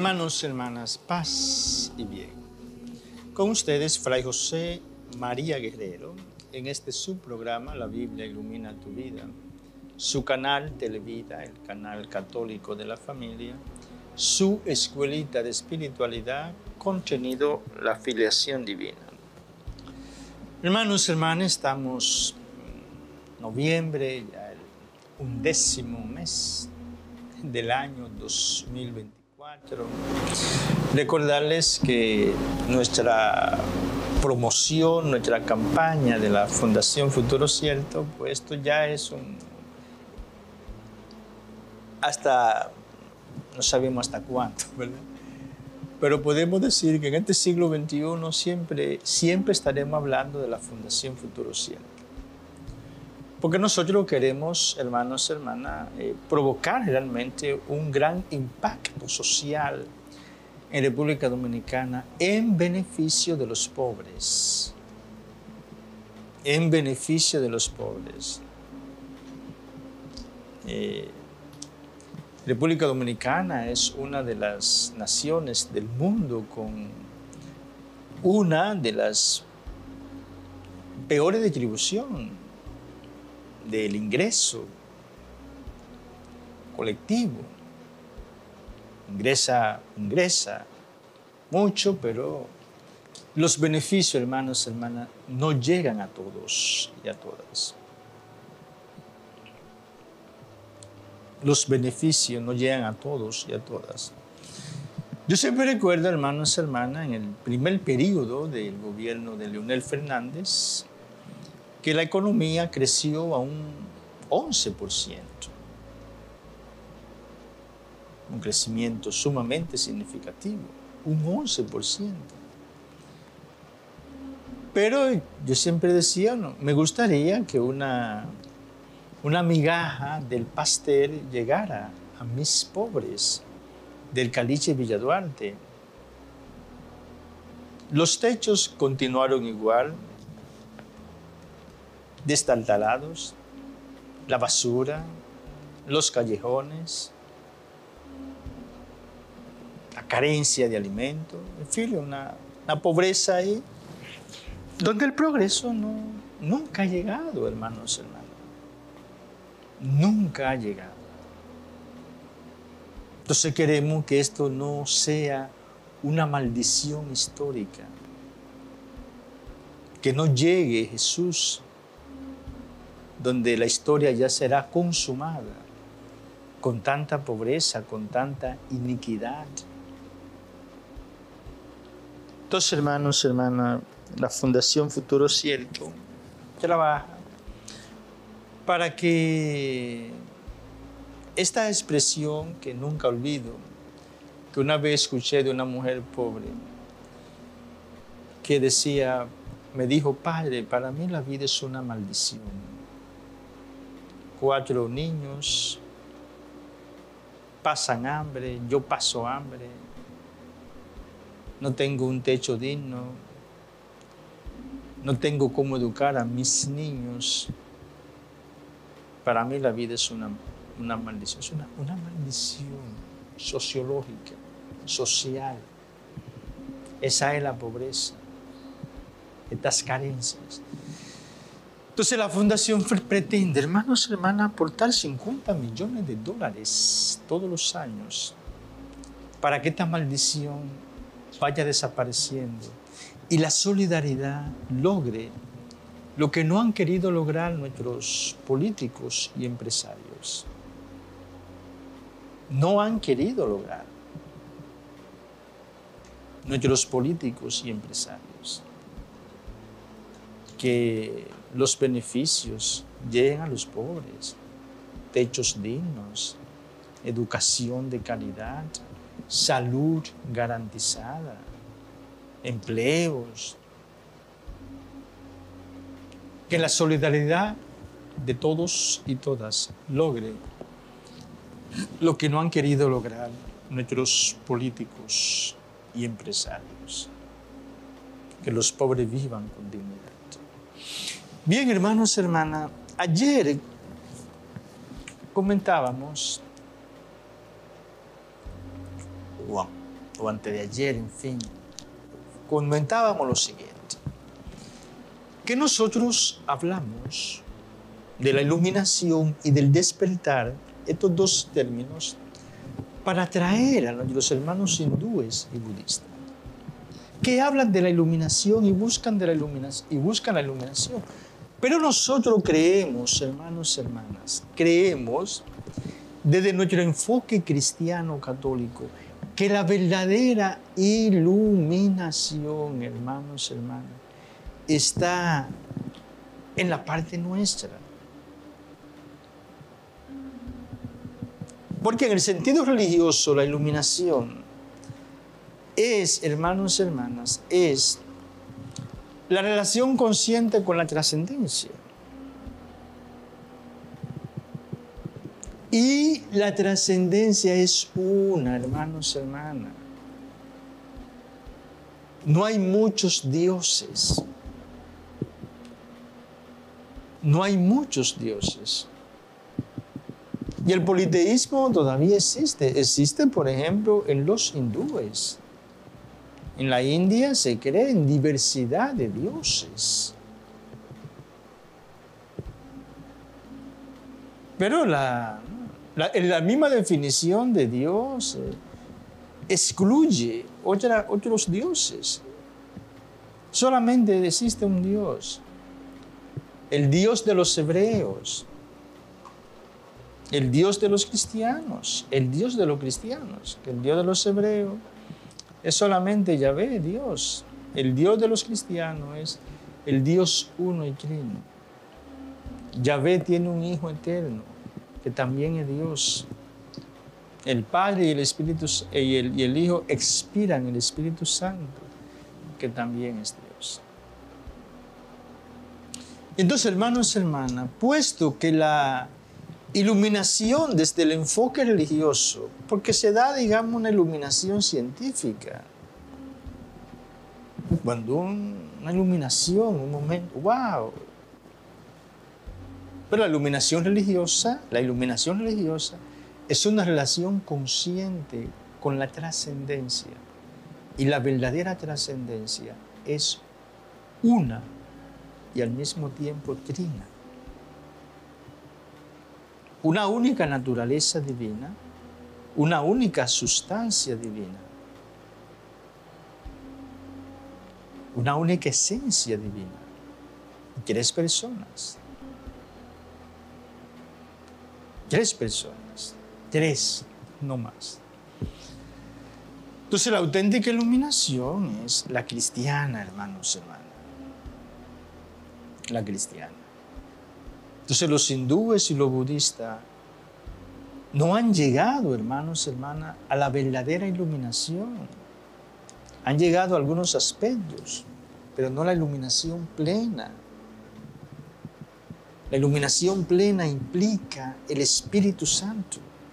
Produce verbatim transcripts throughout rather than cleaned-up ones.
Hermanos, hermanas, paz y bien. Con ustedes, Fray José María Guerrero, en este subprograma, La Biblia Ilumina Tu Vida, su canal Televida, el canal católico de la familia, su escuelita de espiritualidad, contenido La Filiación Divina. Hermanos, hermanas, estamos en noviembre, ya el undécimo mes del año dos mil veinticuatro. Recordarles que nuestra promoción, nuestra campaña de la Fundación Futuro Cierto, pues esto ya es un... hasta... no sabemos hasta cuánto, ¿verdad? Pero podemos decir que en este siglo veintiuno siempre, siempre estaremos hablando de la Fundación Futuro Cierto. Porque nosotros queremos, hermanos, hermanas, eh, provocar realmente un gran impacto social en República Dominicana en beneficio de los pobres. En beneficio de los pobres. Eh, República Dominicana es una de las naciones del mundo con una de las peores distribuciones del ingreso colectivo. Ingresa, ingresa mucho, pero los beneficios, hermanos, hermanas, no llegan a todos y a todas. Los beneficios no llegan a todos y a todas. Yo siempre recuerdo, hermanos, hermanas, en el primer periodo del gobierno de Leonel Fernández, que la economía creció a un once por ciento. Un crecimiento sumamente significativo, un once por ciento. Pero yo siempre decía, no, me gustaría que una, una migaja del pastel llegara a mis pobres del Caliche Villa Duarte. Los techos continuaron igual, destartalados, la basura, los callejones, la carencia de alimentos, en fin, una, una pobreza ahí, donde el progreso no, nunca ha llegado, hermanos, hermanas. Nunca ha llegado. Entonces queremos que esto no sea una maldición histórica, que no llegue Jesús, donde la historia ya será consumada, con tanta pobreza, con tanta iniquidad. Entonces, hermanos, hermanas, la Fundación Futuro Cierto trabaja para que esta expresión que nunca olvido, que una vez escuché de una mujer pobre, que decía, me dijo, padre, para mí la vida es una maldición. Cuatro niños pasan hambre, yo paso hambre, no tengo un techo digno, no tengo cómo educar a mis niños. Para mí la vida es una, una maldición, es una, una maldición sociológica, social. Esa es la pobreza, estas carencias. Entonces la Fundación pretende, hermanos y hermanas, aportar cincuenta millones de dólares todos los años para que esta maldición vaya desapareciendo y la solidaridad logre lo que no han querido lograr nuestros políticos y empresarios. No han querido lograr nuestros políticos y empresarios que los beneficios lleguen a los pobres, techos dignos, educación de calidad, salud garantizada, empleos. Que la solidaridad de todos y todas logre lo que no han querido lograr nuestros políticos y empresarios. Que los pobres vivan con dignidad. Bien, hermanos, hermanas, ayer comentábamos wow, o antes de ayer, en fin, comentábamos lo siguiente, que nosotros hablamos de la iluminación y del despertar, estos dos términos, para atraer a nuestros hermanos hindúes y budistas, que hablan de la iluminación y buscan, de la iluminación, y buscan la iluminación. Pero nosotros creemos, hermanos y hermanas, creemos desde nuestro enfoque cristiano católico, que la verdadera iluminación, hermanos y hermanas, está en la parte nuestra. Porque en el sentido religioso, la iluminación es, hermanos y hermanas, es la relación consciente con la trascendencia. Y la trascendencia es una, hermanos y hermanas. No hay muchos dioses. No hay muchos dioses. Y el politeísmo todavía existe. Existe, por ejemplo, en los hindúes. En la India se cree en diversidad de dioses. Pero la, la, la misma definición de Dios eh, excluye otra, otros dioses. Solamente existe un Dios. El Dios de los hebreos. El Dios de los cristianos. El Dios de los cristianos. El Dios de los hebreos es solamente Yahvé, Dios. El Dios de los cristianos es el Dios uno y trino. Yahvé tiene un Hijo eterno, que también es Dios. El Padre y el Espíritu y el, y el Hijo expiran el Espíritu Santo, que también es Dios. Entonces, hermanos y hermanas, puesto que la iluminación desde el enfoque religioso, porque se da, digamos, una iluminación científica. Cuando un, una iluminación, un momento, wow. Pero la iluminación religiosa, la iluminación religiosa es una relación consciente con la trascendencia. Y la verdadera trascendencia es una y al mismo tiempo trina. Una única naturaleza divina, una única sustancia divina, una única esencia divina. Tres personas. Tres personas. Tres, no más. Entonces la auténtica iluminación es la cristiana, hermanos y hermanas. La cristiana. Entonces los hindúes y los budistas no han llegado, hermanos y hermanas, a la verdadera iluminación. Han llegado a algunos aspectos, pero no la iluminación plena. La iluminación plena implica el Espíritu Santo.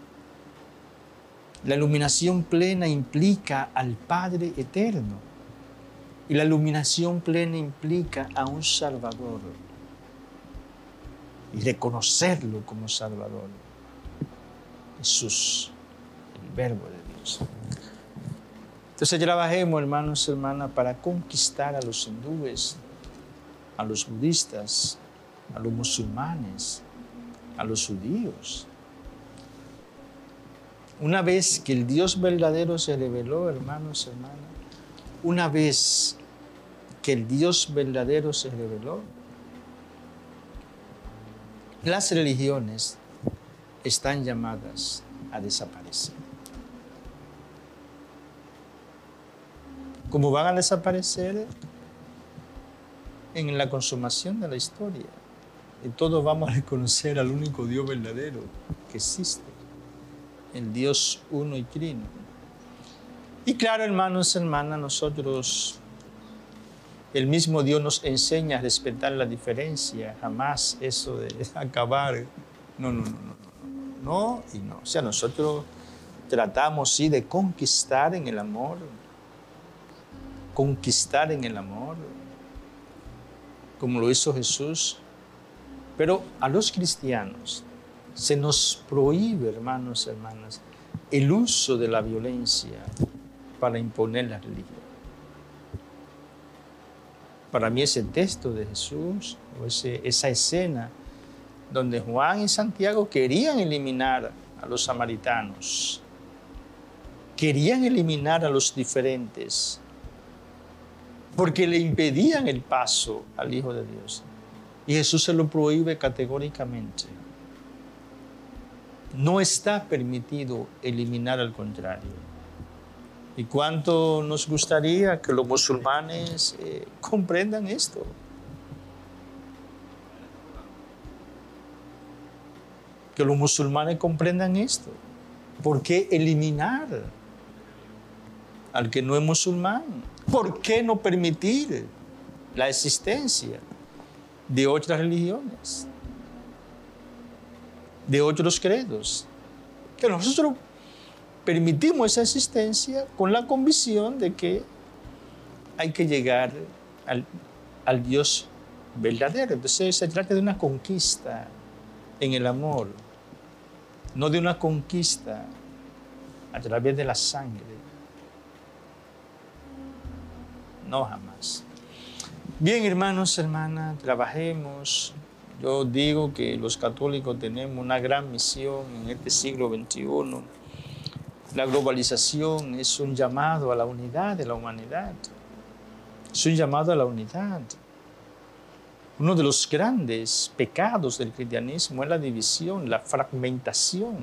La iluminación plena implica al Padre eterno. Y la iluminación plena implica a un Salvador. Y reconocerlo como Salvador. Jesús, el Verbo de Dios. Entonces trabajemos, hermanos y hermanas, para conquistar a los hindúes, a los budistas, a los musulmanes, a los judíos. Una vez que el Dios verdadero se reveló, hermanos y hermanas, una vez que el Dios verdadero se reveló, las religiones están llamadas a desaparecer. ¿Cómo van a desaparecer? En la consumación de la historia. Y todos vamos a reconocer al único Dios verdadero que existe, el Dios uno y trino. Y claro, hermanos y hermanas, nosotros, el mismo Dios nos enseña a respetar la diferencia, jamás eso de acabar. No, no, no, no, no, no y no. O sea, nosotros tratamos, sí, de conquistar en el amor, conquistar en el amor, como lo hizo Jesús. Pero a los cristianos se nos prohíbe, hermanos y hermanas, el uso de la violencia para imponer la religión. Para mí ese texto de Jesús, o ese, esa escena donde Juan y Santiago querían eliminar a los samaritanos, querían eliminar a los diferentes, porque le impedían el paso al Hijo de Dios. Y Jesús se lo prohíbe categóricamente. No está permitido eliminar al contrario. ¿Y cuánto nos gustaría que los musulmanes eh, comprendan esto? Que los musulmanes comprendan esto. ¿Por qué eliminar al que no es musulmán? ¿Por qué no permitir la existencia de otras religiones, de otros credos? Que nosotros permitimos esa existencia con la convicción de que hay que llegar al, al Dios verdadero. Entonces se trata de una conquista en el amor, no de una conquista a través de la sangre. No, jamás. Bien, hermanos, hermanas, trabajemos. Yo digo que los católicos tenemos una gran misión en este siglo veintiuno. La globalización es un llamado a la unidad de la humanidad. Es un llamado a la unidad. Uno de los grandes pecados del cristianismo es la división, la fragmentación.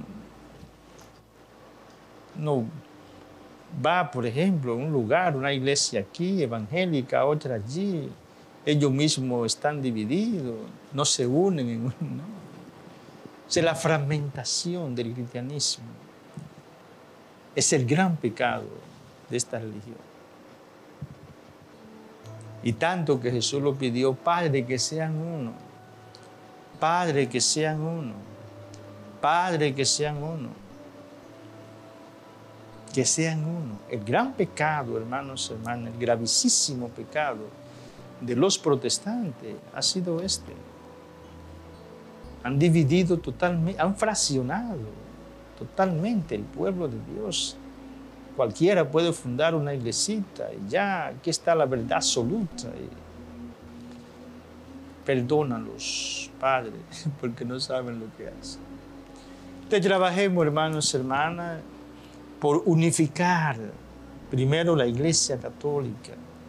No va, por ejemplo, a un lugar, una iglesia aquí, evangélica, otra allí. Ellos mismos están divididos, no se unen en uno. ¿No? Es la fragmentación del cristianismo. Es el gran pecado de esta religión. Y tanto que Jesús lo pidió, Padre, que sean uno. Padre, que sean uno. Padre, que sean uno. Que sean uno. El gran pecado, hermanos, hermanas, el gravísimo pecado de los protestantes ha sido este. Han dividido totalmente, han fraccionado totalmente el pueblo de Dios. Cualquiera puede fundar una iglesita y ya aquí está la verdad absoluta. Y perdónalos, Padre, porque no saben lo que hacen. Entonces trabajemos, hermanos, hermanas, por unificar primero la Iglesia Católica,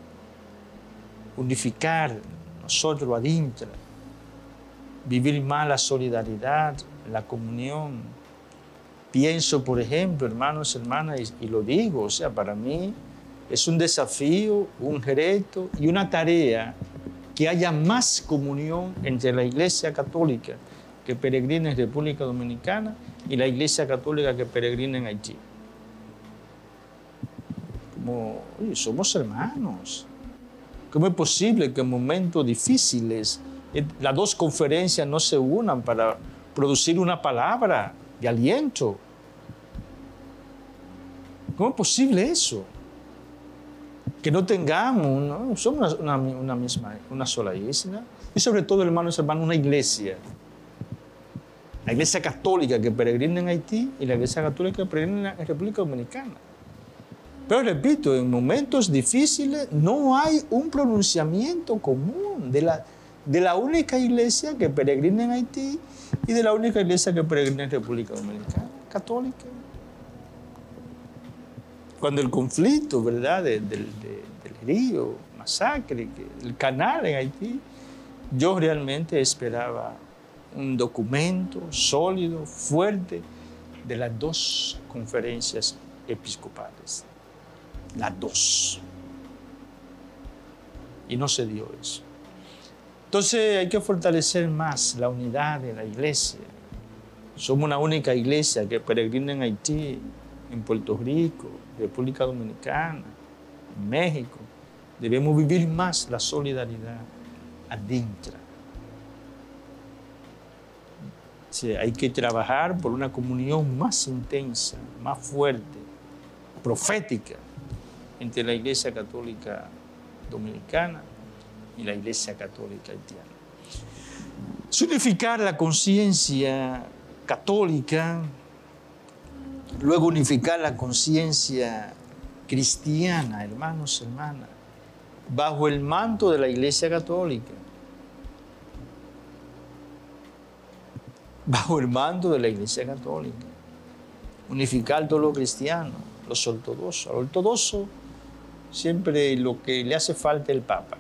unificar nosotros adentro, vivir más la solidaridad, la comunión. Pienso, por ejemplo, hermanos, hermanas, y, y lo digo, o sea, para mí es un desafío, un reto y una tarea que haya más comunión entre la Iglesia Católica que peregrina en República Dominicana y la Iglesia Católica que peregrina en Haití. Como, oye, somos hermanos. ¿Cómo es posible que en momentos difíciles las dos conferencias no se unan para producir una palabra de aliento? ¿Cómo es posible eso? Que no tengamos, ¿no? Somos una, una, una misma, una sola isla. Y sobre todo, hermanos, hermanos, una iglesia. La Iglesia Católica que peregrina en Haití y la Iglesia Católica que peregrina en República Dominicana. Pero repito, en momentos difíciles no hay un pronunciamiento común de la, de la única iglesia que peregrina en Haití y de la única iglesia que peregrina en República Dominicana, católica. Cuando el conflicto, ¿verdad?, de, de, de, del río, masacre, que, el canal en Haití, yo realmente esperaba un documento sólido, fuerte, de las dos conferencias episcopales. Las dos. Y no se dio eso. Entonces hay que fortalecer más la unidad de la iglesia. Somos una única iglesia que peregrina en Haití, en Puerto Rico, República Dominicana, en México. Debemos vivir más la solidaridad adentro. Sí, hay que trabajar por una comunión más intensa, más fuerte, profética, entre la Iglesia Católica Dominicana y la Iglesia Católica Haitiana. Unificar la conciencia católica, luego unificar la conciencia cristiana, hermanos, hermanas, bajo el manto de la Iglesia Católica, bajo el manto de la Iglesia Católica, unificar todos los cristianos, los ortodoxos. Al ortodoxo siempre lo que le hace falta es el Papa.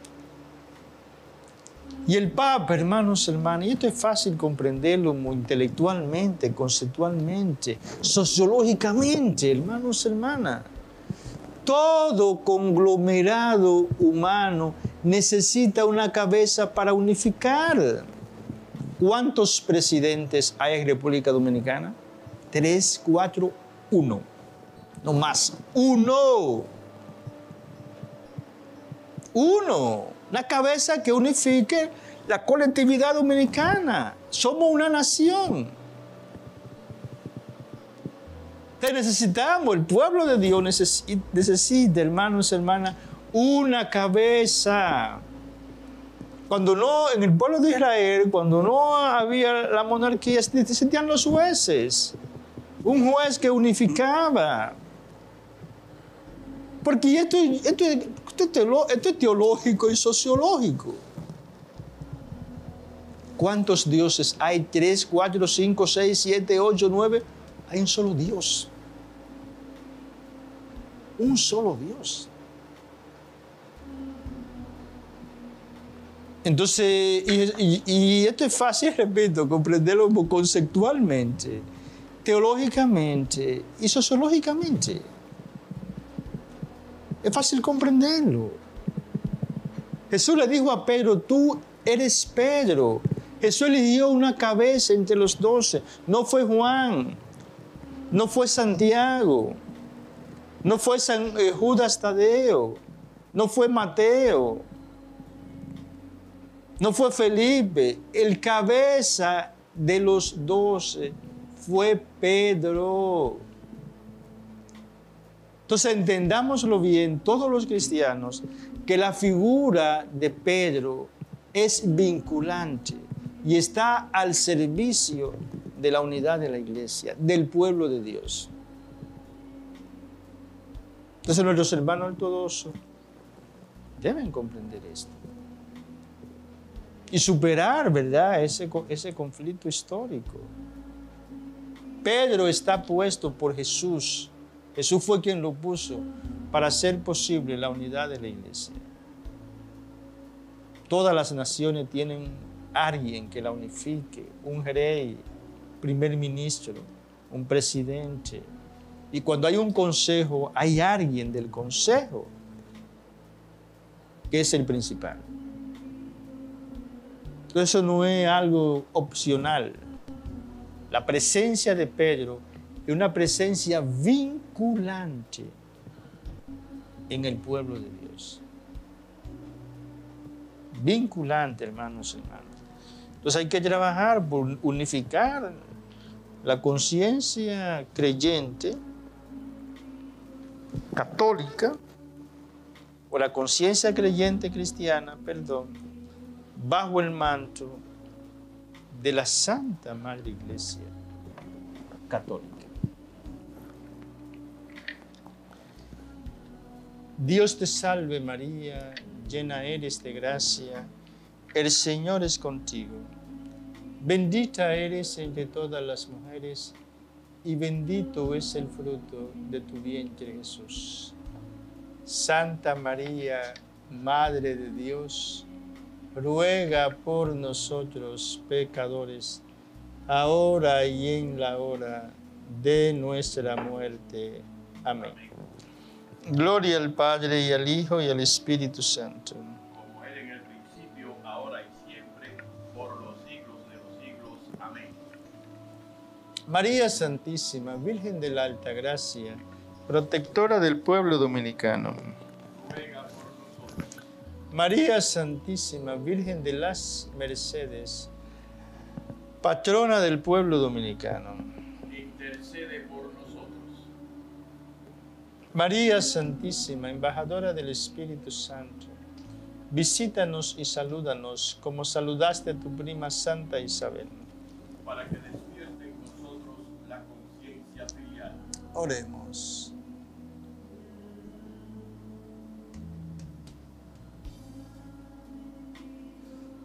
Y el Papa, hermanos, hermanas, y esto es fácil comprenderlo muy intelectualmente, conceptualmente, sociológicamente, hermanos, hermanas. Todo conglomerado humano necesita una cabeza para unificar. ¿Cuántos presidentes hay en República Dominicana? Tres, cuatro, uno. No más. Uno. Uno. Una cabeza que unifique la colectividad dominicana. Somos una nación. Te necesitamos, el pueblo de Dios necesita, necesita, hermanos y hermanas, una cabeza. Cuando no, en el pueblo de Israel, cuando no había la monarquía, necesitan los jueces. Un juez que unificaba. Porque esto, esto, esto, esto es teológico y sociológico. ¿Cuántos dioses hay? Tres, cuatro, cinco, seis, siete, ocho, nueve. Hay un solo Dios. Un solo Dios. Entonces, y, y, y esto es fácil, repito, comprenderlo conceptualmente, teológicamente y sociológicamente. Es fácil comprenderlo. Jesús le dijo a Pedro, tú eres Pedro. Jesús eligió una cabeza entre los doce. No fue Juan, no fue Santiago, no fue San, eh, Judas Tadeo, no fue Mateo, no fue Felipe. El cabeza de los doce fue Pedro. Entonces entendámoslo bien, todos los cristianos, que la figura de Pedro es vinculante y está al servicio de la unidad de la iglesia, del pueblo de Dios. Entonces nuestros hermanos ortodoxos deben comprender esto y superar, ¿verdad?, ese, ese conflicto histórico. Pedro está puesto por Jesús. Jesús fue quien lo puso para hacer posible la unidad de la iglesia. Todas las naciones tienen alguien que la unifique, un rey, primer ministro, un presidente. Y cuando hay un consejo, hay alguien del consejo que es el principal. Entonces eso no es algo opcional. La presencia de Pedro es una presencia vinculante en el pueblo de Dios. Vinculante, hermanos y hermanas. Entonces hay que trabajar por unificar la conciencia creyente, católica, o la conciencia creyente cristiana, perdón, bajo el manto de la Santa Madre Iglesia Católica. Dios te salve María, llena eres de gracia, el Señor es contigo. Bendita eres entre todas las mujeres y bendito es el fruto de tu vientre Jesús. Santa María, Madre de Dios, ruega por nosotros pecadores, ahora y en la hora de nuestra muerte. Amén. Gloria al Padre, y al Hijo, y al Espíritu Santo. Como era en el principio, ahora y siempre, por los siglos de los siglos. Amén. María Santísima, Virgen de la Alta Gracia, protectora del pueblo dominicano. Ruega por nosotros. María Santísima, Virgen de las Mercedes, patrona del pueblo dominicano. Intercede por nosotros. María Santísima, embajadora del Espíritu Santo, visítanos y salúdanos como saludaste a tu prima Santa Isabel. Para que despierte en nosotros la conciencia filial. Oremos.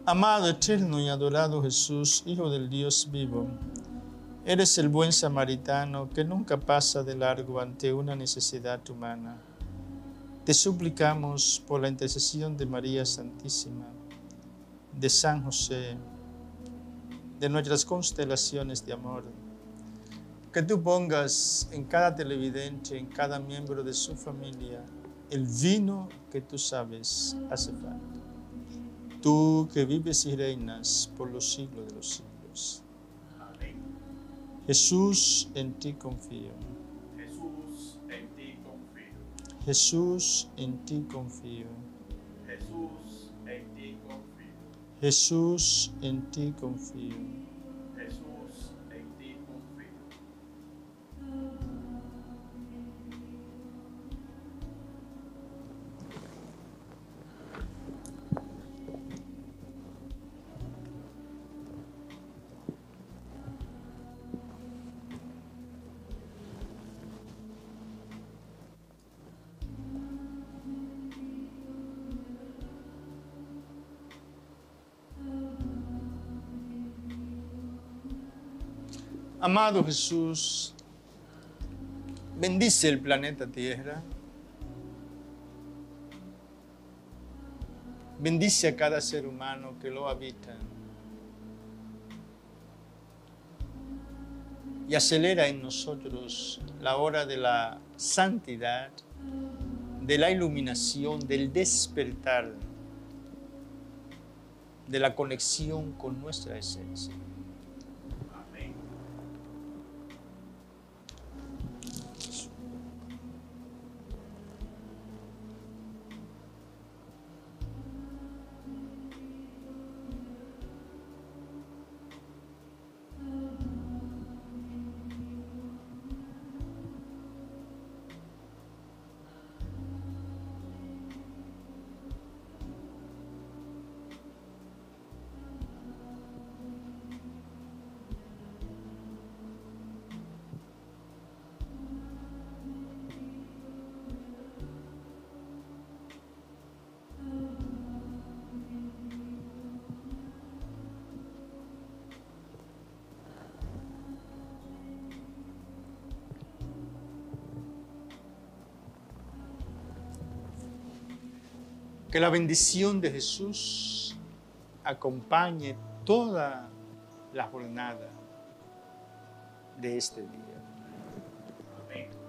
Amado, eterno y adorado Jesús, Hijo del Dios vivo, eres el buen samaritano que nunca pasa de largo ante una necesidad humana. Te suplicamos por la intercesión de María Santísima, de San José, de nuestras constelaciones de amor, que tú pongas en cada televidente, en cada miembro de su familia, el vino que tú sabes hace falta. Tú que vives y reinas por los siglos de los siglos. Amén. Jesús, en ti confío. Jesús, en ti confío. Jesús, en ti confío. Jesús, en ti confío. Jesús, en ti confío. Jesús, en ti confío. Amado Jesús, bendice el planeta Tierra. Bendice a cada ser humano que lo habita. Y acelera en nosotros la hora de la santidad, de la iluminación, del despertar, de la conexión con nuestra esencia. Amén. Que la bendición de Jesús acompañe toda la jornada de este día. Amén.